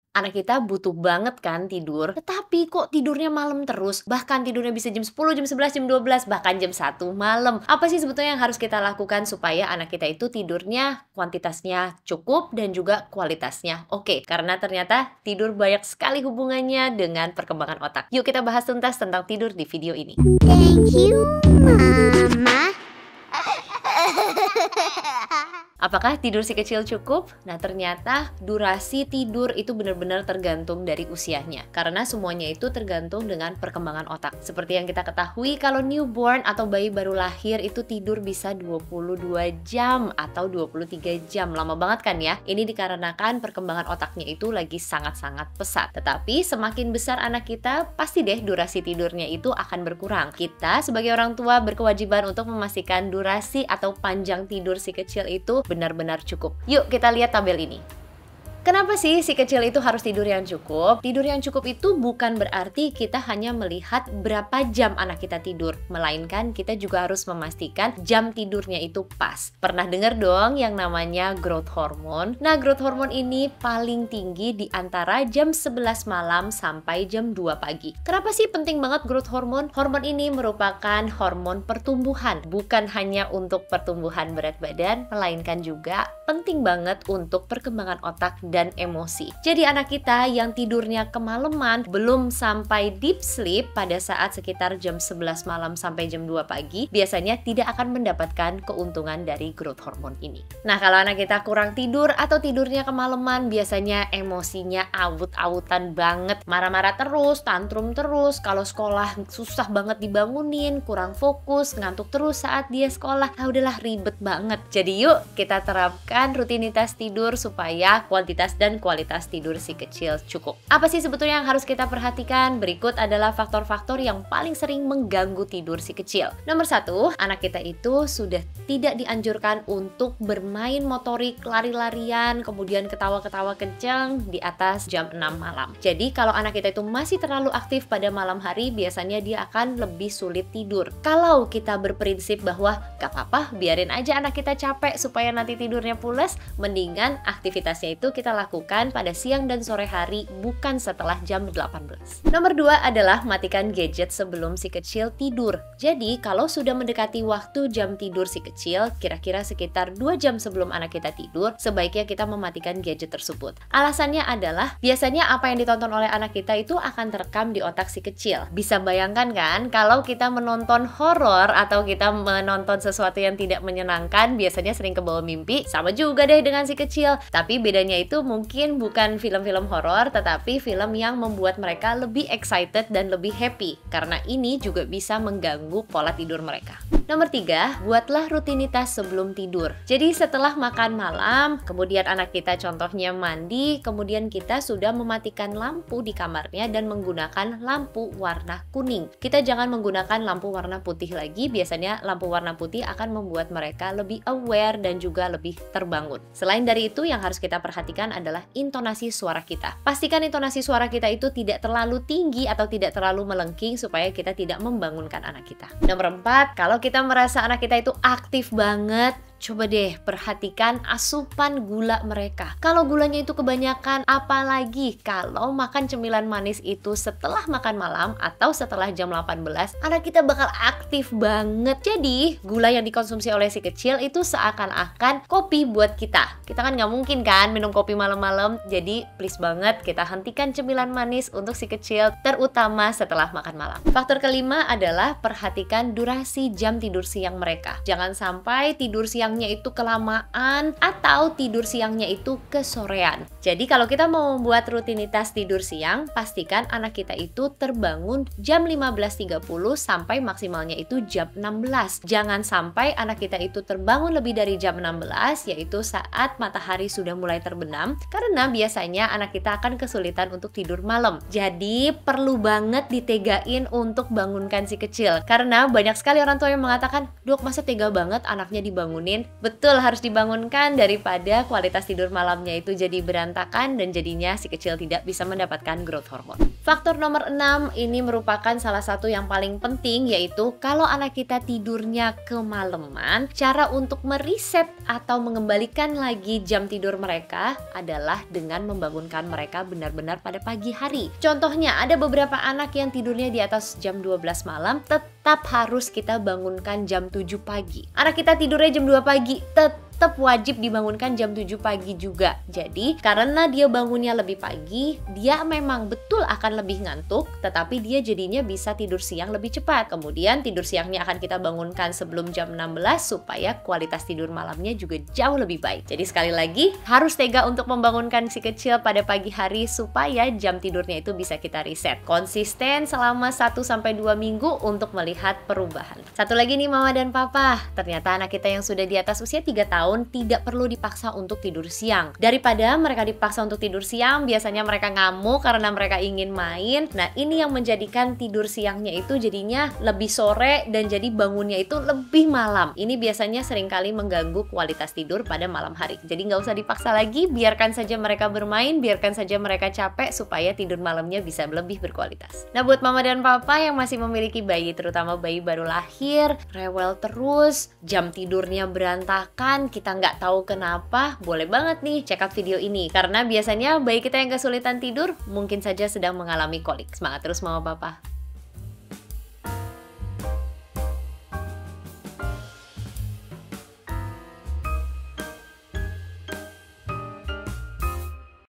Anak kita butuh banget kan tidur, tetapi kok tidurnya malam terus? Bahkan tidurnya bisa jam 10, jam 11, jam 12, bahkan jam 1 malam. Apa sih sebetulnya yang harus kita lakukan supaya anak kita itu tidurnya kuantitasnya cukup dan juga kualitasnya oke? Karena ternyata tidur banyak sekali hubungannya dengan perkembangan otak. Yuk kita bahas tuntas tentang tidur di video ini. Thank you, Mama. Apakah tidur si kecil cukup? Nah, ternyata durasi tidur itu benar-benar tergantung dari usianya. Karena semuanya itu tergantung dengan perkembangan otak. Seperti yang kita ketahui, kalau newborn atau bayi baru lahir itu tidur bisa 22 jam atau 23 jam. Lama banget kan ya? Ini dikarenakan perkembangan otaknya itu lagi sangat-sangat pesat. Tetapi semakin besar anak kita, pasti deh durasi tidurnya itu akan berkurang. Kita sebagai orang tua berkewajiban untuk memastikan durasi atau panjang tidur si kecil itu benar-benar cukup. Yuk kita lihat tabel ini. Kenapa sih si kecil itu harus tidur yang cukup? Tidur yang cukup itu bukan berarti kita hanya melihat berapa jam anak kita tidur, melainkan kita juga harus memastikan jam tidurnya itu pas. Pernah dengar dong yang namanya growth hormone? Nah, growth hormone ini paling tinggi di antara jam 11 malam sampai jam 2 pagi. Kenapa sih penting banget growth hormone? Hormon ini merupakan hormon pertumbuhan, bukan hanya untuk pertumbuhan berat badan, melainkan juga penting banget untuk perkembangan otak dan emosi. Jadi anak kita yang tidurnya kemalaman belum sampai deep sleep pada saat sekitar jam 11 malam sampai jam 2 pagi biasanya tidak akan mendapatkan keuntungan dari growth hormone ini. Nah, kalau anak kita kurang tidur atau tidurnya kemalaman biasanya emosinya awut-awutan banget, marah-marah terus, tantrum terus, kalau sekolah susah banget dibangunin, kurang fokus, ngantuk terus saat dia sekolah. Ah, udahlah ribet banget. Jadi yuk kita terapkan rutinitas tidur supaya kuantitas dan kualitas tidur si kecil cukup. Apa sih sebetulnya yang harus kita perhatikan? Berikut adalah faktor-faktor yang paling sering mengganggu tidur si kecil. Nomor 1, anak kita itu sudah tidak dianjurkan untuk bermain motorik, lari-larian, kemudian ketawa-ketawa kencang di atas jam 6 malam. Jadi kalau anak kita itu masih terlalu aktif pada malam hari, biasanya dia akan lebih sulit tidur. Kalau kita berprinsip bahwa gak apa-apa, biarin aja anak kita capek supaya nanti tidurnya pules, mendingan aktivitasnya itu kita lakukan pada siang dan sore hari, bukan setelah jam 18. Nomor 2 adalah matikan gadget sebelum si kecil tidur. Jadi kalau sudah mendekati waktu jam tidur si kecil, kira-kira sekitar 2 jam sebelum anak kita tidur, sebaiknya kita mematikan gadget tersebut. Alasannya adalah biasanya apa yang ditonton oleh anak kita itu akan terekam di otak si kecil. Bisa bayangkan kan kalau kita menonton horor atau kita menonton sesuatu yang tidak menyenangkan, biasanya sering kebawa mimpi. Sama juga deh dengan si kecil, tapi bedanya itu mungkin bukan film-film horor, tetapi film yang membuat mereka lebih excited dan lebih happy, karena ini juga bisa mengganggu pola tidur mereka. Nomor 3, buatlah rutinitas sebelum tidur. Jadi setelah makan malam, kemudian anak kita contohnya mandi, kemudian kita sudah mematikan lampu di kamarnya dan menggunakan lampu warna kuning. Kita jangan menggunakan lampu warna putih lagi, biasanya lampu warna putih akan membuat mereka lebih aware dan juga lebih terbangun. Selain dari itu, yang harus kita perhatikan adalah intonasi suara kita. Pastikan intonasi suara kita itu tidak terlalu tinggi atau tidak terlalu melengking supaya kita tidak membangunkan anak kita. Nomor 4, kalau kita merasa anak kita itu aktif banget, coba deh perhatikan asupan gula mereka. Kalau gulanya itu kebanyakan, apalagi kalau makan cemilan manis itu setelah makan malam atau setelah jam 18, anak kita bakal aktif banget. Jadi gula yang dikonsumsi oleh si kecil itu seakan-akan kopi buat kita. Kita kan nggak mungkin kan minum kopi malam-malam. Jadi please banget kita hentikan cemilan manis untuk si kecil, terutama setelah makan malam. Faktor kelima adalah perhatikan durasi jam tidur siang mereka. Jangan sampai tidur siangnya itu kelamaan atau tidur siangnya itu kesorean. Jadi kalau kita mau membuat rutinitas tidur siang, pastikan anak kita itu terbangun jam 15.30 sampai maksimalnya itu jam 16. Jangan sampai anak kita itu terbangun lebih dari jam 16, yaitu saat matahari sudah mulai terbenam, karena biasanya anak kita akan kesulitan untuk tidur malam. Jadi perlu banget ditegain untuk bangunkan si kecil, karena banyak sekali orang tua yang mengatakan, "Dok, masa tega banget anaknya dibangunin?" bangunin? Betul, harus dibangunkan daripada kualitas tidur malamnya itu jadi berantakan dan jadinya si kecil tidak bisa mendapatkan growth hormone. Faktor nomor 6 ini merupakan salah satu yang paling penting, yaitu kalau anak kita tidurnya kemalaman, cara untuk mereset atau mengembalikan lagi jam tidur mereka adalah dengan membangunkan mereka benar-benar pada pagi hari. Contohnya, ada beberapa anak yang tidurnya di atas jam 12 malam, tetap harus kita bangunkan jam 7 pagi. Anak kita tidurnya jam 2 pagi, tetap wajib dibangunkan jam 7 pagi juga. Jadi, karena dia bangunnya lebih pagi, dia memang betul akan lebih ngantuk, tetapi dia jadinya bisa tidur siang lebih cepat. Kemudian tidur siangnya akan kita bangunkan sebelum jam 16 supaya kualitas tidur malamnya juga jauh lebih baik. Jadi sekali lagi, harus tega untuk membangunkan si kecil pada pagi hari supaya jam tidurnya itu bisa kita reset. Konsisten selama 1-2 minggu untuk melihat perubahan. Satu lagi nih mama dan papa, ternyata anak kita yang sudah di atas usia 3 tahun tidak perlu dipaksa untuk tidur siang. Daripada mereka dipaksa untuk tidur siang, biasanya mereka ngamuk karena mereka ingin main. Nah, ini yang menjadikan tidur siangnya itu jadinya lebih sore dan jadi bangunnya itu lebih malam. Ini biasanya seringkali mengganggu kualitas tidur pada malam hari. Jadi nggak usah dipaksa lagi, biarkan saja mereka bermain, biarkan saja mereka capek supaya tidur malamnya bisa lebih berkualitas. Nah, buat mama dan papa yang masih memiliki bayi, terutama bayi baru lahir, rewel terus, jam tidurnya berantakan, kita nggak tahu kenapa, boleh banget nih check out video ini. Karena biasanya bayi kita yang kesulitan tidur mungkin saja sedang mengalami kolik. Semangat terus mama papa.